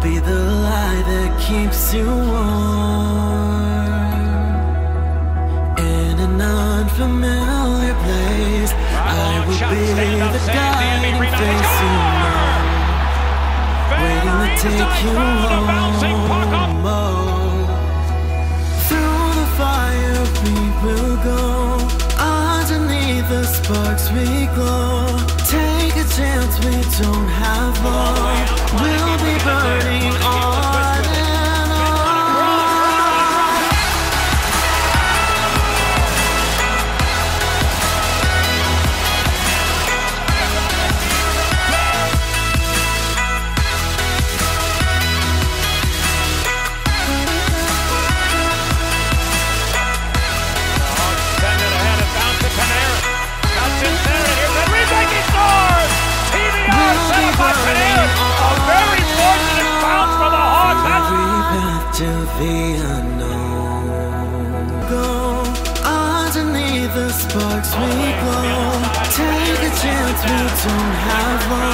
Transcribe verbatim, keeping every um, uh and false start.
be the light that keeps you warm. In an unfamiliar place, I will be the guiding face you know, waiting to take you home. Oh. Through the fire we will go, underneath the sparks we glow. Take a chance, we don't have long. We'll be burning on and on. Send it ahead and bounce to Panarin. Cuts in center. Here's a Riemsdyk. He scores! T V R set up by Panarin. A very fortunate bounce for the Hawks. Every path to the unknown. Go underneath the sparks we glow. Take a chance, we don't have long.